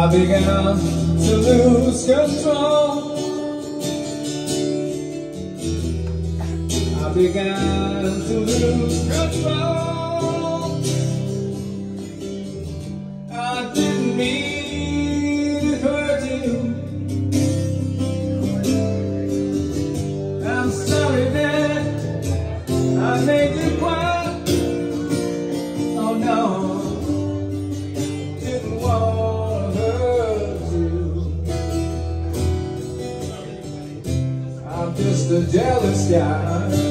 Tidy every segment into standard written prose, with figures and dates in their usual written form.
I began to lose control. I began to lose control. I didn't mean to hurt you. I'm sorry that I made you cry. Oh no, didn't want to hurt you. I'm just a jealous guy.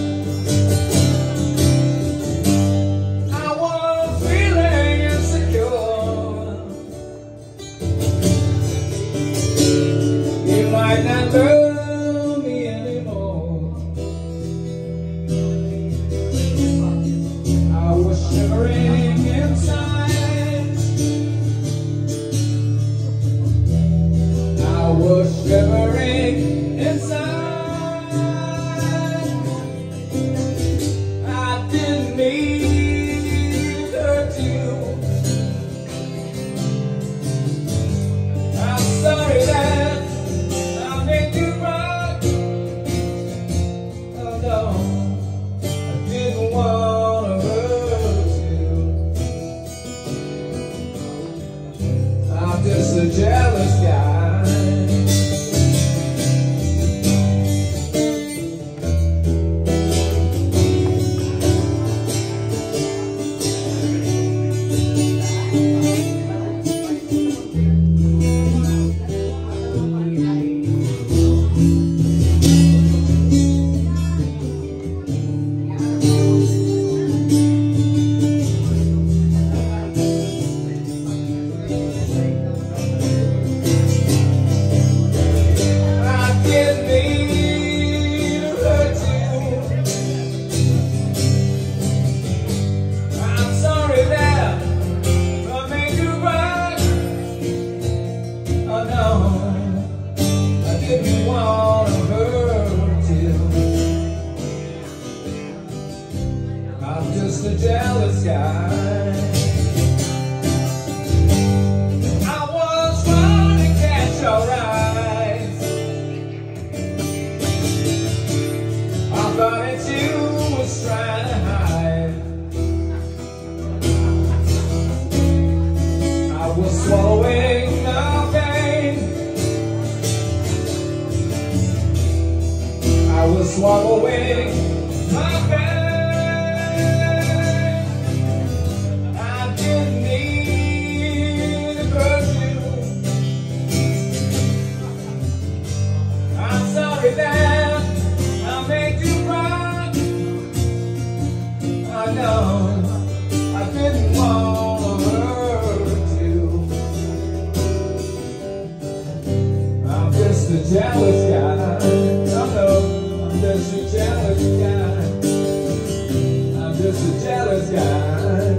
Might not love me anymore. I was shivering inside. I was shivering inside. I didn't mean to hurt you. I'm sorry that I'm just a jealous guy. Didn't want to hurt you. I'm just a jealous guy. I was trying to catch your eyes. I thought that you was trying to hide. I was swallowing the pain. I was swallowing my pain. I didn't mean to hurt you. I'm sorry that I made you cry. I know I didn't want to hurt you. I'm just a jealous guy. I'm just a jealous guy. I'm just a jealous guy.